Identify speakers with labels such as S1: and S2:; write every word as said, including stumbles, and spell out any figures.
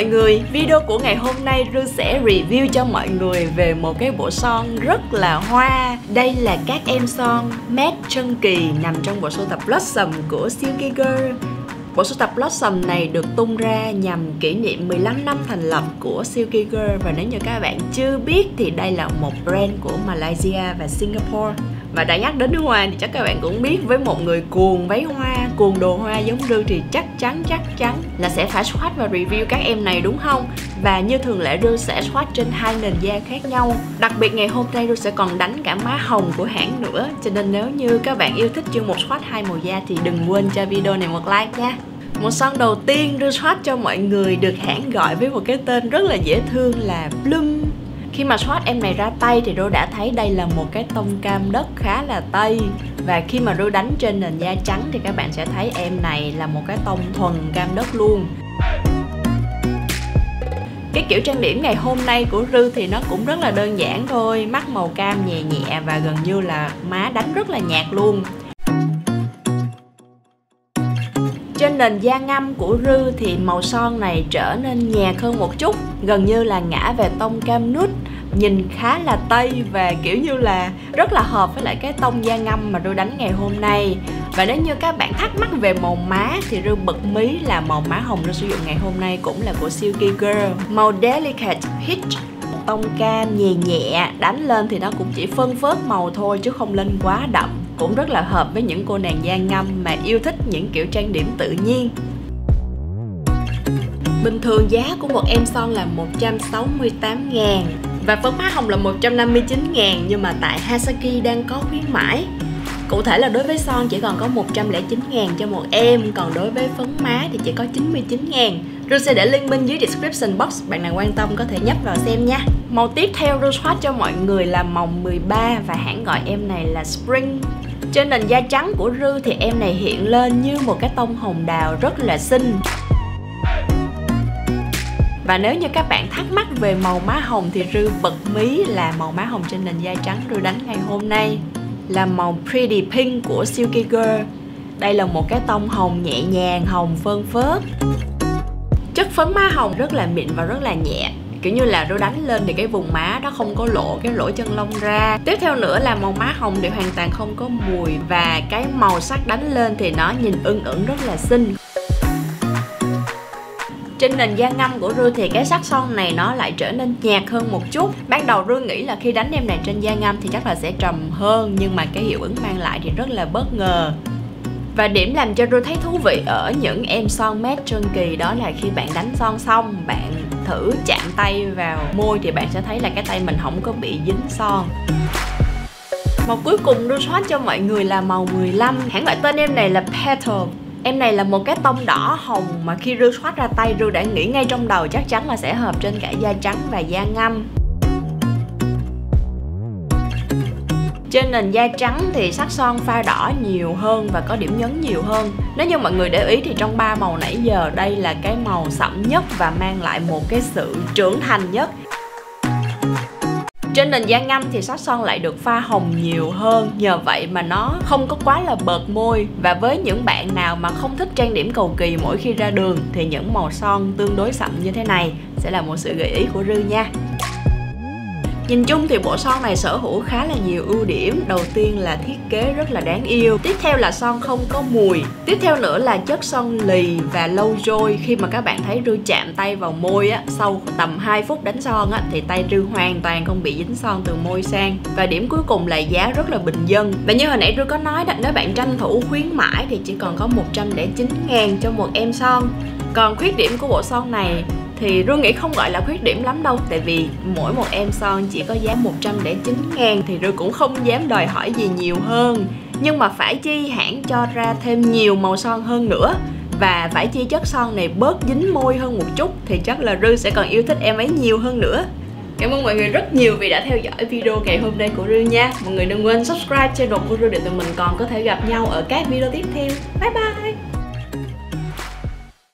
S1: người, video của ngày hôm nay Ru sẽ review cho mọi người về một cái bộ son rất là hoa. Đây là các em son matte chân kỳ nằm trong bộ sưu tập Blossom của Silky Girl. Bộ sưu tập Blossom này được tung ra nhằm kỷ niệm mười lăm năm thành lập của Silky Girl. Và nếu như các bạn chưa biết thì đây là một brand của Malaysia và Singapore. Và đã nhắc đến hoa thì chắc các bạn cũng biết, với một người cuồng váy hoa, cuồng đồ hoa giống Ru thì chắc chắn chắc chắn là sẽ phải swatch và review các em này, đúng không? Và như thường lệ Ru sẽ swatch trên hai nền da khác nhau. Đặc biệt ngày hôm nay Ru sẽ còn đánh cả má hồng của hãng nữa. Cho nên nếu như các bạn yêu thích chuyên mục swatch hai màu da thì đừng quên cho video này một like nha. Một son đầu tiên Ru swatch cho mọi người được hãng gọi với một cái tên rất là dễ thương là Bloom. Khi mà swatch em này ra tay thì Ru đã thấy đây là một cái tông cam đất khá là tây. Và khi mà Ru đánh trên nền da trắng thì các bạn sẽ thấy em này là một cái tông thuần cam đất luôn. Cái kiểu trang điểm ngày hôm nay của Ru thì nó cũng rất là đơn giản thôi. Mắt màu cam nhẹ nhẹ và gần như là má đánh rất là nhạt luôn. Trên nền da ngăm của Ru thì màu son này trở nên nhạt hơn một chút, gần như là ngã về tông cam nude, nhìn khá là tây và kiểu như là rất là hợp với lại cái tông da ngăm mà Ru đánh ngày hôm nay. Và nếu như các bạn thắc mắc về màu má thì Ru bật mí là màu má hồng Ru sử dụng ngày hôm nay cũng là của Silky Girl, màu Delicate Peach. Tông cam nhẹ nhẹ, đánh lên thì nó cũng chỉ phân phớt màu thôi chứ không lên quá đậm. Cũng rất là hợp với những cô nàng da ngăm mà yêu thích những kiểu trang điểm tự nhiên. Bình thường giá của một em son là một trăm sáu mươi tám ngàn và phấn má hồng là một trăm năm mươi chín ngàn, nhưng mà tại Hasaki đang có khuyến mãi. Cụ thể là đối với son chỉ còn có một trăm lẻ chín ngàn cho một em, còn đối với phấn má thì chỉ có chín mươi chín ngàn. Ru sẽ để link bên dưới description box, bạn nào quan tâm có thể nhấp vào xem nha. Màu tiếp theo Ru swatch cho mọi người là màu mười ba và hãng gọi em này là Spring. Trên nền da trắng của Ru thì em này hiện lên như một cái tông hồng đào rất là xinh. Và nếu như các bạn thắc mắc về màu má hồng thì Ru bật mí là màu má hồng trên nền da trắng Ru đánh ngày hôm nay là màu Pretty Pink của Silky Girl. Đây là một cái tông hồng nhẹ nhàng, hồng phơn phớt. Chất phấn má hồng rất là mịn và rất là nhẹ. Kiểu như là Ru đánh lên thì cái vùng má đó không có lộ cái lỗ chân lông ra. Tiếp theo nữa là màu má hồng thì hoàn toàn không có mùi. Và cái màu sắc đánh lên thì nó nhìn ưng ẩn rất là xinh. Trên nền da ngăm của Ru thì cái sắc son này nó lại trở nên nhạt hơn một chút. Ban đầu Ru nghĩ là khi đánh em này trên da ngăm thì chắc là sẽ trầm hơn, nhưng mà cái hiệu ứng mang lại thì rất là bất ngờ. Và điểm làm cho Ru thấy thú vị ở những em son matte chân kỳ đó là khi bạn đánh son xong, bạn thử chạm tay vào môi thì bạn sẽ thấy là cái tay mình không có bị dính son. Màu cuối cùng Ru swatch cho mọi người là màu mười lăm. Hãng gọi tên em này là Petal. Em này là một cái tông đỏ hồng mà khi Ru swatch ra tay Ru đã nghĩ ngay trong đầu chắc chắn là sẽ hợp trên cả da trắng và da ngăm. Trên nền da trắng thì sắc son pha đỏ nhiều hơn và có điểm nhấn nhiều hơn. Nếu như mọi người để ý thì trong ba màu nãy giờ đây là cái màu sẫm nhất và mang lại một cái sự trưởng thành nhất. Trên nền da ngăm thì sắc son lại được pha hồng nhiều hơn, nhờ vậy mà nó không có quá là bợt môi. Và với những bạn nào mà không thích trang điểm cầu kỳ mỗi khi ra đường thì những màu son tương đối sậm như thế này sẽ là một sự gợi ý của Ru nha. Nhìn chung thì bộ son này sở hữu khá là nhiều ưu điểm. Đầu tiên là thiết kế rất là đáng yêu. Tiếp theo là son không có mùi. Tiếp theo nữa là chất son lì và lâu trôi. Khi mà các bạn thấy Ru chạm tay vào môi á, sau tầm hai phút đánh son á, thì tay Ru hoàn toàn không bị dính son từ môi sang. Và điểm cuối cùng là giá rất là bình dân. Và như hồi nãy Ru có nói đó, nếu bạn tranh thủ khuyến mãi thì chỉ còn có một trăm lẻ chín ngàn cho một em son. Còn khuyết điểm của bộ son này thì Ru nghĩ không gọi là khuyết điểm lắm đâu. Tại vì mỗi một em son chỉ có giá một trăm lẻ chín ngàn thì Ru cũng không dám đòi hỏi gì nhiều hơn. Nhưng mà phải chi hãng cho ra thêm nhiều màu son hơn nữa, và phải chi chất son này bớt dính môi hơn một chút thì chắc là Ru sẽ còn yêu thích em ấy nhiều hơn nữa. Cảm ơn mọi người rất nhiều vì đã theo dõi video ngày hôm nay của Ru nha. Mọi người đừng quên subscribe channel của Ru để tụi mình còn có thể gặp nhau ở các video tiếp theo. Bye bye!